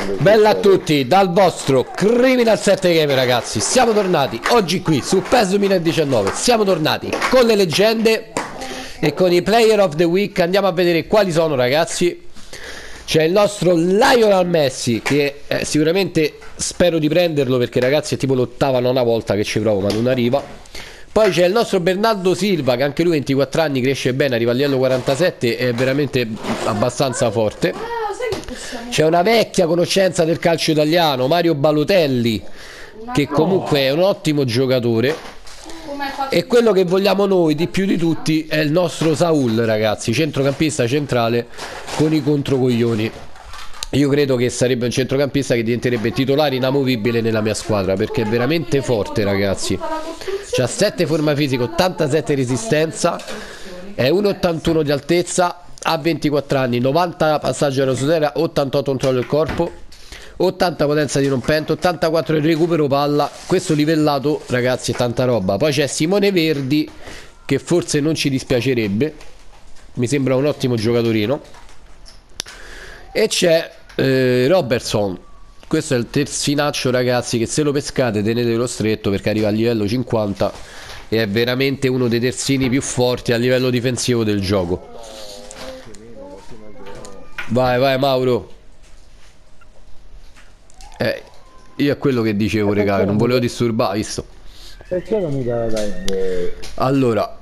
Bella a tutti dal vostro Criminal 7 Game, ragazzi. Siamo tornati oggi qui su PES 2019. Siamo tornati con le leggende e con i Player of the Week. Andiamo a vedere quali sono, ragazzi. C'è il nostro Lionel Messi, che sicuramente spero di prenderlo, perché ragazzi è tipo l'ottava, nona volta che ci provo ma non arriva. Poi c'è il nostro Bernardo Silva, che anche lui 24 anni, cresce bene, arriva al livello 47 e è veramente abbastanza forte. C'è una vecchia conoscenza del calcio italiano, Mario Balotelli, che comunque è un ottimo giocatore. E quello che vogliamo noi di più di tutti è il nostro Saul, ragazzi, centrocampista centrale con i controcoglioni. Io credo che sarebbe un centrocampista che diventerebbe titolare inamovibile nella mia squadra, perché è veramente forte, ragazzi. C'ha 7 forma fisica, 87 resistenza, è 1,81 di altezza, ha 24 anni, 90 passaggio aeroterra, 88 controllo del corpo, 80 potenza di rompente, 84 il recupero palla. Questo livellato, ragazzi, è tanta roba. Poi c'è Simone Verdi, che forse non ci dispiacerebbe, mi sembra un ottimo giocatorino. E c'è Robertson. Questo è il terzinaccio, ragazzi, che se lo pescate tenetelo stretto, perché arriva al livello 50 e è veramente uno dei terzini più forti a livello difensivo del gioco. Vai, vai Mauro. Io è quello che dicevo, regà, non volevo disturbare, visto. Perché non mi dà la live? Allora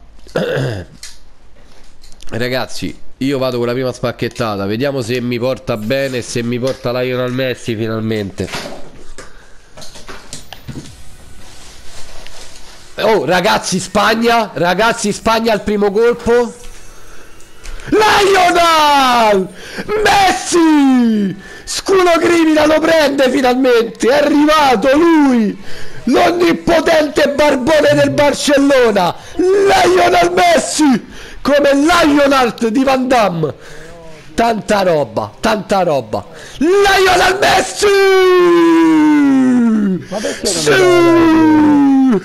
ragazzi, io vado con la prima spacchettata, vediamo se mi porta bene, se mi porta Lionel Messi finalmente. Oh, ragazzi, Spagna al primo colpo. Lionel Messi! Scudo Criminal lo prende finalmente, è arrivato lui, l'onnipotente barbone del Barcellona, Lionel Messi, come Lionel di Van Damme. Tanta roba, tanta roba. Lionel Messi! Ma perché sì! non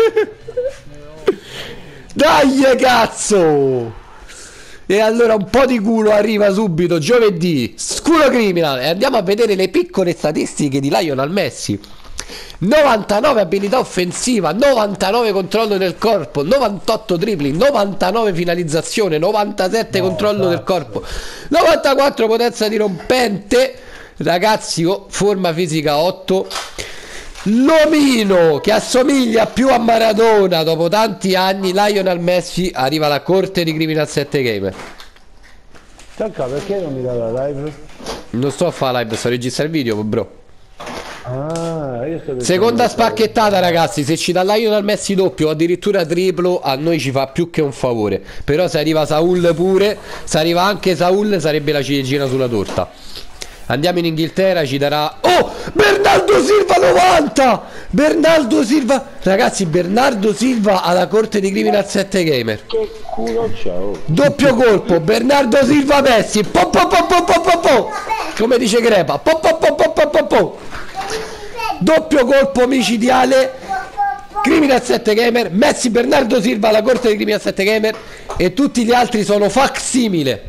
Dai cazzo! E allora un po' di culo arriva subito giovedì, Scudo Criminal, e andiamo a vedere le piccole statistiche di Lionel Messi. 99 abilità offensiva, 99 controllo del corpo, 98 dribbling, 99 finalizzazione, 97 controllo del corpo, 94 potenza di rompente, ragazzi, forma fisica 8. L'omino che assomiglia più a Maradona dopo tanti anni, Lionel Messi, arriva alla corte di Criminal 7 Gamer. Tocca, perché non mi dà la live? Non sto a fare live, sto a registrare il video, bro. Ah, io sto Seconda spacchettata, ragazzi, se ci dà Lionel Messi doppio o addirittura triplo, a noi ci fa più che un favore. Però se arriva Saul pure, se arriva anche Saul, sarebbe la ciliegina sulla torta. Andiamo in Inghilterra, ci darà... Oh! Bernardo Silva 90! Bernardo Silva... Ragazzi, Bernardo Silva alla corte di Criminal 7 Gamer. Che culo c'ho? Doppio colpo, Bernardo Silva Messi. Po, po, po, po, po, po, po. Come dice Crepa. Po, po, po, po, po, po, po. Doppio colpo micidiale. Criminal 7 Gamer. Messi, Bernardo Silva alla corte di Criminal 7 Gamer. E tutti gli altri sono facsimile.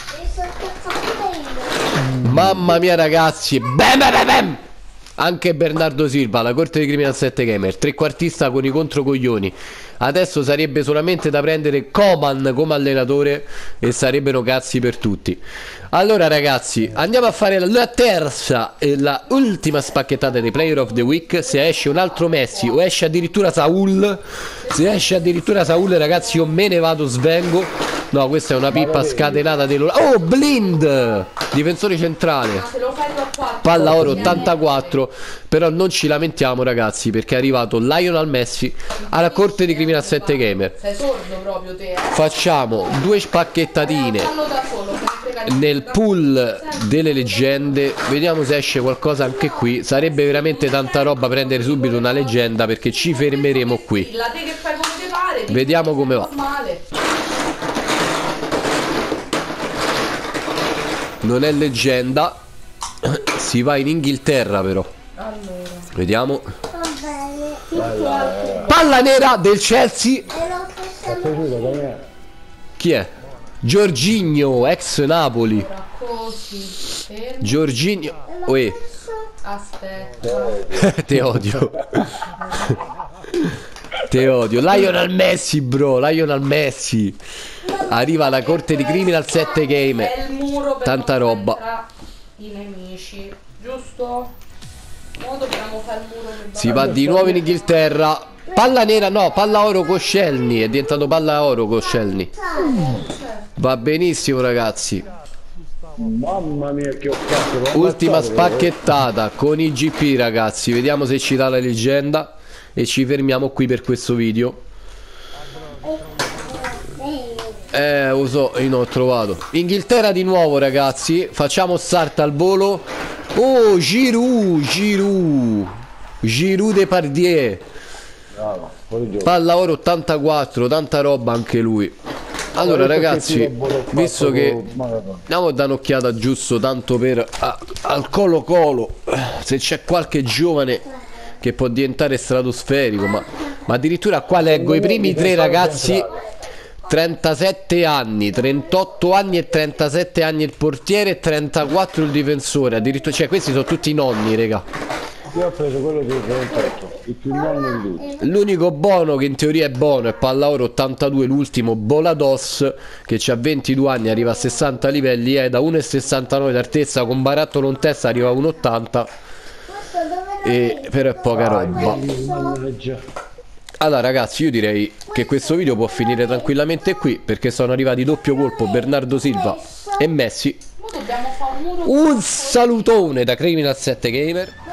Mamma mia, ragazzi, bam! Anche Bernardo Silva, la corte di Criminal 7 Gamer, trequartista con i controcoglioni. Adesso sarebbe solamente da prendere Coman come allenatore e sarebbero cazzi per tutti. Allora, ragazzi, andiamo a fare la terza e la ultima spacchettata dei Player of the Week. Se esce un altro Messi o esce addirittura Saul, se esce addirittura Saul, ragazzi, io me ne vado, svengo. No, questa è una pippa scatenata dell'ora. Oh, Blind, difensore centrale, palla oro 84. Però non ci lamentiamo, ragazzi, perché è arrivato Lionel Messi alla corte di Criminal 7 Gamer. Sei sordo proprio te, Facciamo due spacchettatine nel pool delle leggende. Vediamo se esce qualcosa anche qui. Sarebbe veramente tanta roba prendere subito una leggenda, perché ci fermeremo qui. Vediamo come va. Non è leggenda. Si va in Inghilterra però. Vediamo. Palla nera del Chelsea. Chi è? Jorginho, ex Napoli. Jorginho. Aspetta. Te odio. Te odio. Lionel Messi, bro. Lionel Messi. Arriva alla corte di Criminal 7 Game. È il muro per Tanta non roba. entrare i nemici, giusto? Ora dobbiamo fare il muro per Si va di nuovo in Inghilterra. Palla nera, no, palla oro Koscielny. È diventato palla oro Koscielny. Va benissimo, ragazzi. Mamma mia che ho fatto. Ultima spacchettata con i GP, ragazzi. Vediamo se ci dà la leggenda. E ci fermiamo qui per questo video. Lo so, io non ho trovato. Inghilterra di nuovo, ragazzi. Facciamo start al volo. Oh, Giroud, Giroud. Giroud Depardieu. Bravo, fuori gioco. Palla oro 84, tanta roba anche lui. Allora, ragazzi, visto che andiamo a dare un'occhiata giusto tanto per al Colo Colo, se c'è qualche giovane che può diventare stratosferico, ma addirittura qua leggo i primi tre ragazzi. 37 anni, 38 anni e 37 anni il portiere e 34 il difensore. Addirittura, cioè, questi sono tutti nonni, raga. Io ho preso quello di 38, il più nonno di tutti. L'unico buono che in teoria è buono è Pallaoro 82, l'ultimo Bolados che ha 22 anni, arriva a 60 livelli, è da 1,69 d'altezza, con barattolo in testa arriva a 1,80, però è poca roba. Allora, ragazzi, io direi che questo video può finire tranquillamente qui, perché sono arrivati doppio colpo Bernardo Silva e Messi. Ora dobbiamo fare un muro. Un salutone da Criminal 7 Gamer.